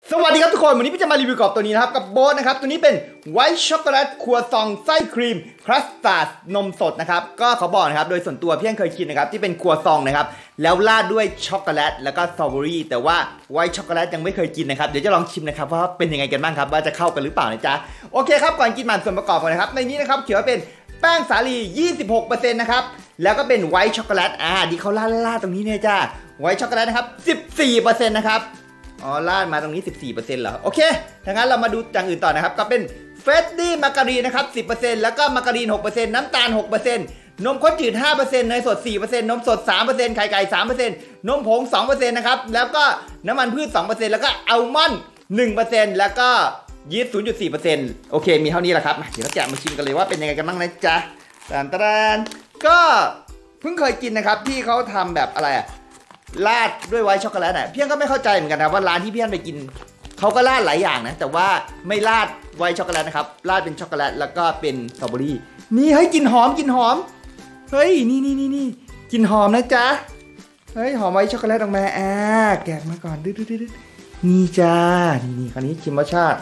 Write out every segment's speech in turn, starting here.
สวัสดีครับทุกคนวันนี้พี่จะมารีวิวกรอบตัวนี้นะครับกับโบ๊ทนะครับตัวนี้เป็นไวท์ช็อกโกแลตครัวซองไส้ครีมคัสตาร์ดนมสดนะครับก็เขาบอกนะครับโดยส่วนตัวพี่ยังเคยกินนะครับที่เป็นครัวซองนะครับแล้วราดด้วยช็อกโกแลตแล้วก็สตรอเบอรี่แต่ว่าไวท์ช็อกโกแลตยังไม่เคยกินนะครับเดี๋ยวจะลองชิมนะครับว่าเป็นยังไงกันบ้างครับว่าจะเข้ากันหรือเปล่านะจ๊ะโอเคครับก่อนกินมันส่วนประกอบก่อนนะครับในนี้นะครับเขียนว่าเป็นแป้งสาลี 26% นะครับแล้วก็เป็นไวท์ช็อกโกแลตดีเขาล่าตรงนี้เนี่ยจ้าไวท์ช็อกโกแลตนะครับ 14% นะครับลาดมาตรงนี้ 14% เหรอโอเคถ้างั้นเรามาดูอย่างอื่นต่อนะครับก็เป็นเฟรดดี้มาการีนนะครับ 10% แล้วก็มาการีน 6% น้ำตาล 6%นมข้นจืด 5% เนยสด 4% นมสด 3% ไข่ไก่ 3% นมผง 2% นะครับแล้วก็น้ำมันพืช 2% แล้วก็อัลมอนด์ 1% แล้วก็ยีสต์ 0.4% โอเคมีเท่านี้แหละครับเดี๋ยวเราจะมาชิมกันเลยว่าเป็นยังไงกันบ้างนะจ๊ะตานก็เพิ่งเคยกินนะครับที่เขาทำแบบอะไรราดด้วยไวท์ช็อกโกแลตพี่ก็ไม่เข้าใจเหมือนกันนะว่าร้านที่พี่ไปกินเขาก็ราดหลายอย่างนะแต่ว่าไม่ราดไวท์ช็อกโกแลตนะครับราดเป็นช็อกโกแลตแล้วก็เป็นสตรอเบอรี่นี่เฮ้ยกลิ่นหอมเฮ้ยนี่กลิ่นหอมนะจ๊ะเฮ้ยหอมไวท์ช็อกโกแลตออกมาแกะมาก่อนดื้อนี่จ้านี่คราวนี้ชิมรสชาติ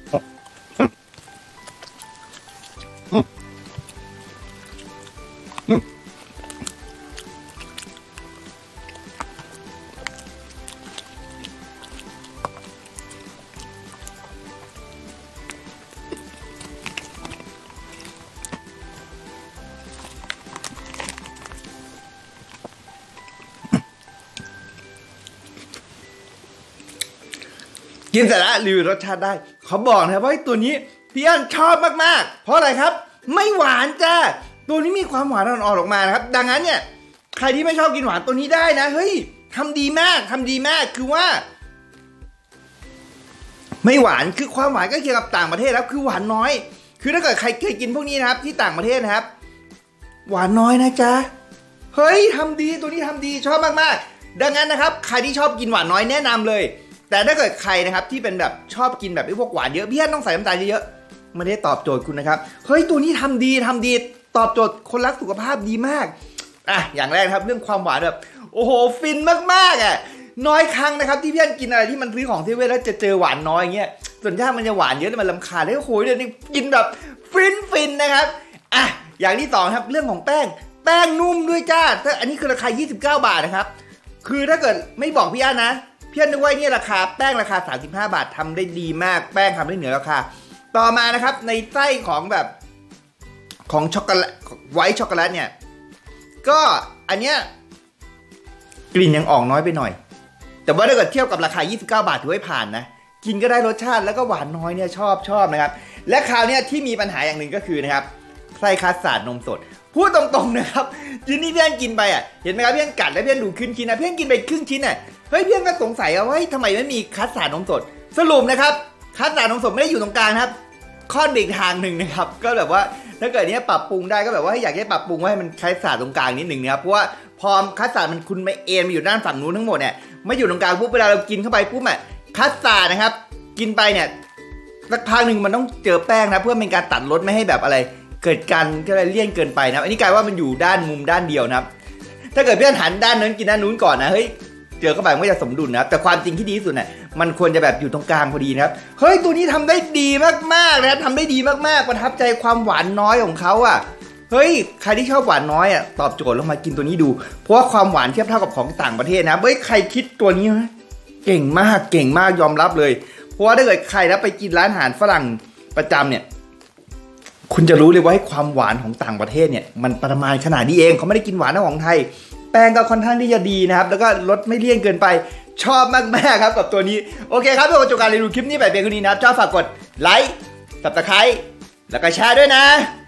กินเสร็จแล้วรีวิวรสชาติได้เขาบอกนะครับว่าตัวนี้พี่อันชอบมากๆเพราะอะไรครับไม่หวานจ้าตัวนี้มีความหวานอ่อนๆออกมานะครับดังนั้นเนี่ยใครที่ไม่ชอบกินหวานตัวนี้ได้นะเฮ้ยทำดีมากคือว่าไม่หวานคือความหวานก็เกี่ยวกับต่างประเทศแล้วคือหวานน้อยคือถ้าเกิดใครเคยกินพวกนี้นะครับที่ต่างประเทศนะครับหวานน้อยนะจ๊ะเฮ้ยทำดีตัวนี้ทำดีชอบมากๆดังนั้นนะครับใครที่ชอบกินหวานน้อยแนะนำเลยแต่ถ้าเกิดใครนะครับที่เป็นแบบชอบกินแบบพวกหวานเยอะพี่ต้องใส่น้ำตาลเยอะๆไม่ได้ตอบโจทย์คุณนะครับเฮ้ยตัวนี้ทำดีตอบโจทย์คนรักสุขภาพดีมากอย่างแรกครับเรื่องความหวานแบบโอ้โหฟินมากๆน้อยครั้งนะครับที่พี่กินอะไรที่มันซื้อของที่เวทแล้วจะเจอหวานน้อยอย่างเงี้ยส่วนใหญ่มันจะหวานเยอะแล้วมันรำคาญแล้วโอ้โหเดี๋ยวนี้กินแบบฟินนะครับอย่างที่2ครับเรื่องของแป้งนุ่มด้วยจ้าอันนี้คือราคา29 บาทนะครับคือถ้าเกิดไม่บอกพี่นะพี่นึกว่านี่ราคาแป้งราคา35 บาททำได้ดีมากแป้งทำได้เหนือราคาต่อมานะครับในไส้ของแบบของช็อกโกแลตไวท์ช็อกโกแลตเนี่ยก็อันเนี้ยกลิ่นยังออกน้อยไปหน่อยแต่ว่าถ้าเกิดเทียบกับราคา29 บาทถือว่าผ่านนะกินก็ได้รสชาติแล้วก็หวานน้อยเนี่ยชอบนะครับและคราวนี้ที่มีปัญหาอย่างหนึ่งก็คือนะครับไส้คัสตาร์ดนมสดพูดตรงๆนะครับทีนี้พี่กินไปเห็นไหมครับพี่กัดแล้วพี่ดูครึ่งชิ้นนะพี่กินไปครึ่งชิ้นเฮ้ยพี่ก็สงสัยว่าทำไมไม่มีคัสตาร์ดนมสดสรุปนะครับคัสตาร์ดนมสดไม่ได้อยู่ตรงกลางครับข้ออีกทางหนึ่งนะครับก็แบบว่าถ้าเกิดเนี้ยปรับปรุงได้ก็แบบว่าอยากให้ปรับปรุงให้มันคัสตาร์ดตรงกลางนิดหนึ่งนะครับเพราะว่าพอคัสตาร์ดมันคุณไม่เอ็นมาอยู่ด้านฝั่งนู้นทั้งหมดเนี่ยไม่อยู่ตรงกลางปุ๊บเวลาเรากินเข้าไปปุ๊บคัสตาร์ดนะครับกินไปเนี่ยสักพักหนึ่งมันต้องเจอแป้งนะเพื่อเป็นการตัดรสไม่ให้แบบอะไรเกิดการก็เลยเลี่ยนเกินไปนะอันนี้กลายว่ามันอยู่ด้านมุมด้านเดียวนะครับถ้าเกิดเพื่อนหันด้านนั้นกินด้านนู้นก่อนนะเฮ้ยเจอเข้าไปมันก็จะสมดุลนะครับแต่ความจริงที่ดีที่สุดมันควรจะแบบอยู่ตรงกลางพอดีนะครับเฮ้ยตัวนี้ทำได้ดีมากๆนะครับทำได้ดีมากๆประทับใจความหวานน้อยของเขาเฮ้ยใครที่ชอบหวานน้อยตอบโจทย์ลงมากินตัวนี้ดูเพราะว่าความหวานเทียบเท่ากับของต่างประเทศนะเฮ้ยใครคิดตัวนี้นะเก่งมากยอมรับเลยเพราะว่าถ้าเกิดใครแล้วไปกินร้านอาหารฝรั่งประจำเนี่ยคุณจะรู้เลยว่าให้ความหวานของต่างประเทศเนี่ยมันประมาณขนาดนี้เองเขาไม่ได้กินหวานของไทยแป้งก็ค่อนข้างที่จะดีนะครับแล้วก็รสไม่เลี่ยนเกินไปชอบมากๆครับกับตัวนี้โอเคครับเพื่อจบการรีวิวคลิปนี้แบบเพียงเท่านี้นะชอบฝากกดไลค์ Subscribe แล้วก็แชร์ด้วยนะ